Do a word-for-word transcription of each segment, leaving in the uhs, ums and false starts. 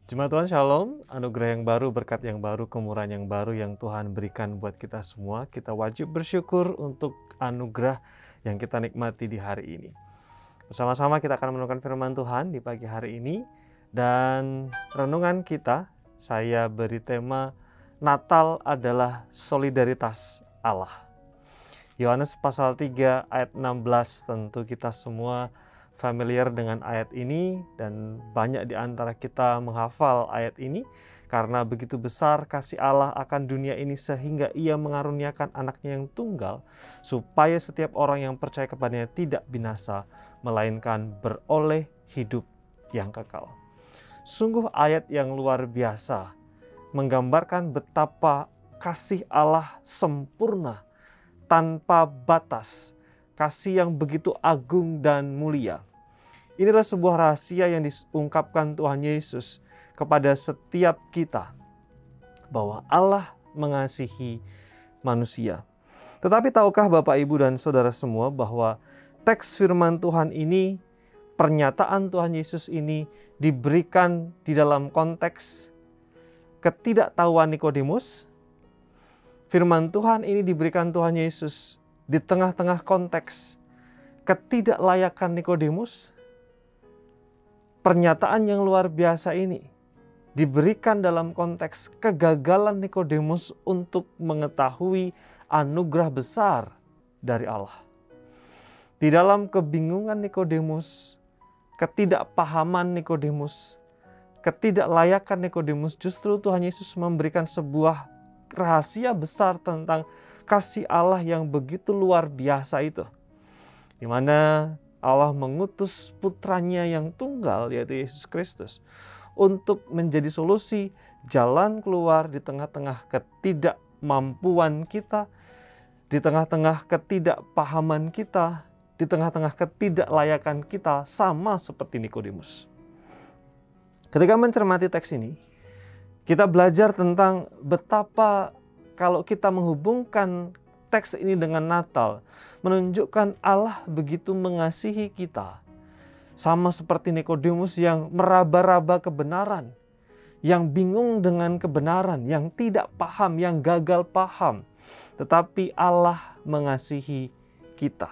Jemaat Tuhan Shalom, anugerah yang baru, berkat yang baru, kemurahan yang baru yang Tuhan berikan buat kita semua. Kita wajib bersyukur untuk anugerah yang kita nikmati di hari ini. Bersama-sama kita akan merenungkan firman Tuhan di pagi hari ini. Dan renungan kita, saya beri tema Natal adalah solidaritas Allah. Yohanes pasal tiga ayat enam belas, tentu kita semua familiar dengan ayat ini dan banyak di antara kita menghafal ayat ini karena begitu besar kasih Allah akan dunia ini sehingga ia mengaruniakan anaknya yang tunggal supaya setiap orang yang percaya kepadanya tidak binasa melainkan beroleh hidup yang kekal. Sungguh ayat yang luar biasa menggambarkan betapa kasih Allah sempurna tanpa batas, kasih yang begitu agung dan mulia. Inilah sebuah rahasia yang diungkapkan Tuhan Yesus kepada setiap kita, bahwa Allah mengasihi manusia. Tetapi tahukah Bapak, Ibu, dan Saudara semua bahwa teks firman Tuhan ini, pernyataan Tuhan Yesus ini diberikan di dalam konteks ketidaktahuan Nikodemus. Firman Tuhan ini diberikan Tuhan Yesus di tengah-tengah konteks ketidaklayakan Nikodemus. Pernyataan yang luar biasa ini diberikan dalam konteks kegagalan Nikodemus untuk mengetahui anugerah besar dari Allah. Di dalam kebingungan Nikodemus, ketidakpahaman Nikodemus, ketidaklayakan Nikodemus, justru Tuhan Yesus memberikan sebuah rahasia besar tentang kasih Allah yang begitu luar biasa itu, di mana Allah mengutus putranya yang tunggal, yaitu Yesus Kristus, untuk menjadi solusi jalan keluar di tengah-tengah ketidakmampuan kita, di tengah-tengah ketidakpahaman kita, di tengah-tengah ketidaklayakan kita, sama seperti Nikodemus. Ketika mencermati teks ini, kita belajar tentang betapa kalau kita menghubungkan teks ini dengan Natal, menunjukkan Allah begitu mengasihi kita. Sama seperti Nikodemus yang meraba-raba kebenaran, yang bingung dengan kebenaran, yang tidak paham, yang gagal paham. Tetapi Allah mengasihi kita.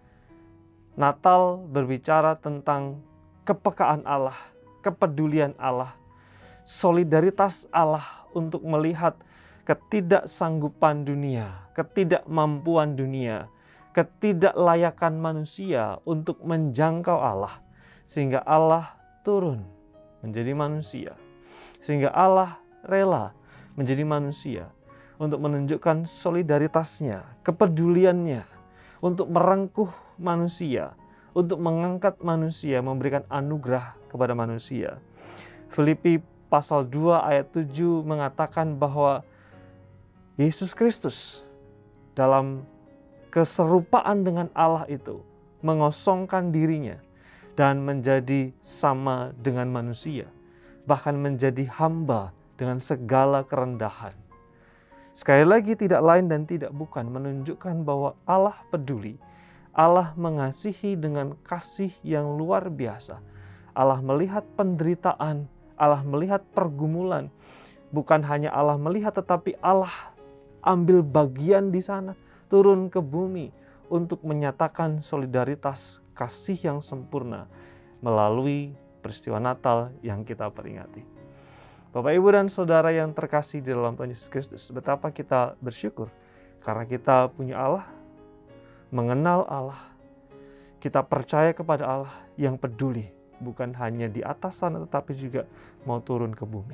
Natal berbicara tentang kepekaan Allah, kepedulian Allah, solidaritas Allah untuk melihat ketidaksanggupan dunia, ketidakmampuan dunia, ketidaklayakan manusia untuk menjangkau Allah, sehingga Allah turun menjadi manusia, sehingga Allah rela menjadi manusia untuk menunjukkan solidaritasnya, kepeduliannya, untuk merengkuh manusia, untuk mengangkat manusia, memberikan anugerah kepada manusia. Filipi pasal dua ayat tujuh mengatakan bahwa Yesus Kristus dalam keserupaan dengan Allah itu mengosongkan dirinya dan menjadi sama dengan manusia, bahkan menjadi hamba dengan segala kerendahan. Sekali lagi, tidak lain dan tidak bukan menunjukkan bahwa Allah peduli, Allah mengasihi dengan kasih yang luar biasa. Allah melihat penderitaan, Allah melihat pergumulan. Bukan hanya Allah melihat, tetapi Allah ambil bagian di sana, turun ke bumi untuk menyatakan solidaritas kasih yang sempurna melalui peristiwa Natal yang kita peringati. Bapak, Ibu, dan Saudara yang terkasih di dalam Tuhan Yesus Kristus, betapa kita bersyukur karena kita punya Allah, mengenal Allah, kita percaya kepada Allah yang peduli, bukan hanya di atas sana tetapi juga mau turun ke bumi.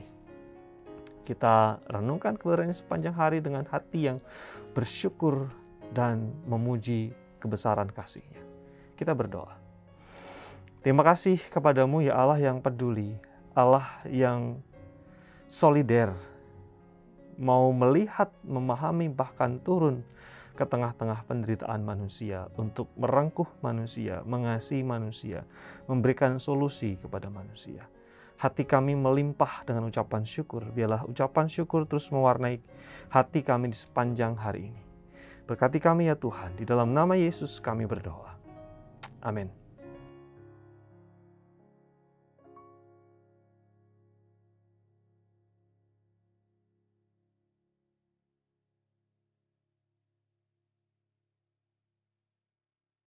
Kita renungkan kebenarannya sepanjang hari dengan hati yang bersyukur dan memuji kebesaran kasih-Nya. Kita berdoa. Terima kasih kepadamu ya Allah yang peduli, Allah yang solider, mau melihat, memahami, bahkan turun ke tengah-tengah penderitaan manusia untuk merengkuh manusia, mengasihi manusia, memberikan solusi kepada manusia. Hati kami melimpah dengan ucapan syukur. Biarlah ucapan syukur terus mewarnai hati kami di sepanjang hari ini. Berkati kami ya Tuhan, di dalam nama Yesus kami berdoa. Amin.